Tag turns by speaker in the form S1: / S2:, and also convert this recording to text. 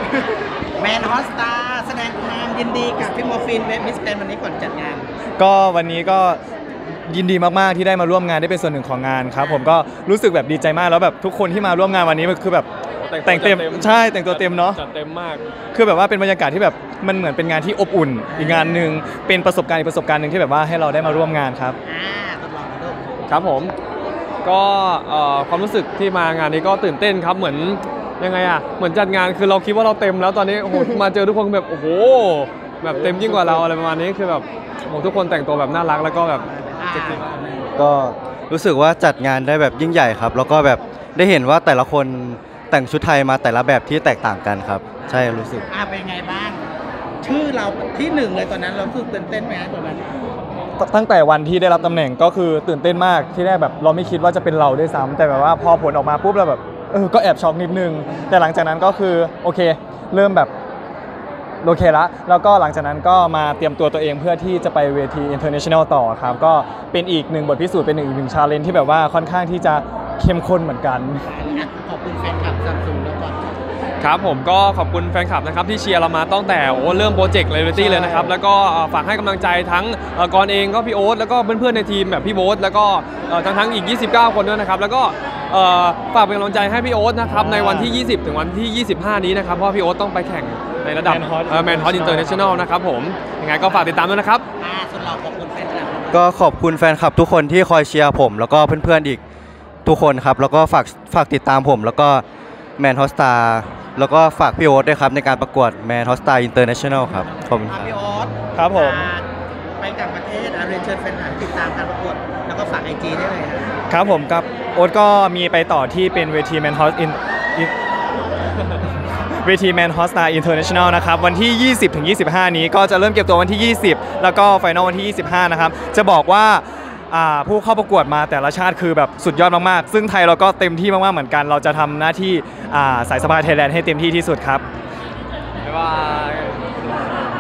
S1: แมนฮอสตาแสดงความยินดีกับพี่โมฟินเวทมิสแกรนวันนี้ก่อนจัดงาน
S2: ก็วันนี้ก็ยินดีมากๆที่ได้มาร่วมงานได้เป็นส่วนหนึ่งของงานครับผมก็รู้สึกแบบดีใจมากแล้วแบบทุกคนที่มาร่วมงานวันนี้คือแบบแต่งเต็มใช่แต่งตัวเต็มเนาะ
S3: จัดเต็มมาก
S2: คือแบบว่าเป็นบรรยากาศที่แบบมันเหมือนเป็นงานที่อบอุ่นอีกงานหนึ่งเป็นประสบการณ์อีกประสบการณ์หนึ่งที่แบบว่าให้เราได้มาร่วมงานครับ
S1: ทดลองมาดู
S3: ครับผมก็ความรู้สึกที่มางานนี้ก็ตื่นเต้นครับเหมือนยังไงอะเหมือนจัดงานคือเราคิดว่าเราเต็มแล้วตอนนี้โอ้โหมาเจอทุกคนแบบโอ้โหแบบเต็มยิ่งกว่าเราอะไรประมาณนี้คือแบบโอ้ทุกคนแต่งตัวแบบน่ารักแล้วก็แบบ
S4: ก็รู้สึกว่าจัดงานได้แบบยิ่งใหญ่ครับแล้วก็แบบได้เห็นว่าแต่ละคนแต่งชุดไทยมาแต่ละแบบที่แตกต่างกันครับใช่รู้สึก
S1: เป็นไงบ้างชื่อเราที่หนึ่งเลยตอนนั้นเราคือตื่นเต้นไหมตอนนั้น
S2: ตั้งแต่วันที่ได้รับตำแหน่งก็คือตื่นเต้นมากที่แรกแบบเราไม่คิดว่าจะเป็นเราด้วยซ้ำแต่แบบว่าพอผลออกมาปุ๊บเราแบบก็แอบช็อกนิดนึงแต่หลังจากนั้นก็คือโอเคเริ่มแบบโอเคละแล้วก็หลังจากนั้นก็มาเตรียมตัวเองเพื่อที่จะไปเวที international ต่อครับก็เป็นอีกหนึ่งบทพิสูจน์เป็นอีกหนึ่ง challenge ที่แบบว่าค่อนข้างที่จะเข้มข้นเหมือนกัน
S1: ขอบคุณแฟนคลับซัมซุงแล้วก็
S3: ครับผมก็ขอบคุณแฟนคลับนะครับที่เชียร์เรามาตั้งแต่เริ่มโปรเจกต์เรลิตี้เลยนะครับแล้วก็ฝากให้กำลังใจทั้งกรเองก็พี่โอ๊ตแล้วก็เพื่อนๆในทีมแบบพี่โบ๊ทแล้วก็ทั้งอีก29คนด้วยนะครับแล้วก็ฝากเป็นกำลังใจให้พี่โอ๊ตนะครับในวันที่20ถึงวันที่25นี้นะครับเพราะพี่โอ๊ตต้องไปแข่งในระดับแมนฮอตอินเตอร์เนชั่นแนลนะครับผมยังไงก็ฝากติดตามด้วยนะครับ
S1: ส่วนเราขอบคุณแฟนคลับ
S4: ก็ขอบคุณแฟนคลับทุกคนที่คอยเชียร์ผมแล้วก็เพื่อนๆอีกทุกคนครับแล้วก็ฝากติดตามผมแล้วก็แมนฮอสตาแล้วก็ฝากพี่โอ๊ตด้วยครับในการประกวดแมนฮอสตาอินเตอร์เนชั่นแนลครับขอบคุณครับ
S1: พี่โอ๊ต
S2: ครับผม
S1: ไปต่างประเทศเรียนเชิญแฟนคลับติดตามการประกวดแล้วก็ฝาก IG ได้เลย
S2: ครับผมกับโอ๊ตก็มีไปต่อที่เป็นเวทีแมนฮอสเวทีแมนฮอสตาอินเตอร์เนชั่นแนลนะครับวันที่ 20 ถึง 25 นี้ก็จะเริ่มเก็บตัววันที่ 20 แล้วก็ไฟนอลวันที่ 25 นะครับจะบอกว่าผู้เข้าประกวดมาแต่ละชาติคือแบบสุดยอดมากๆซึ่งไทยเราก็เต็มที่มากๆเหมือนกันเราจะทำหน้าที่สายสะพายไทยแลนด์ให้เต็มที่ที่สุดครับ
S3: บ๊ายบาย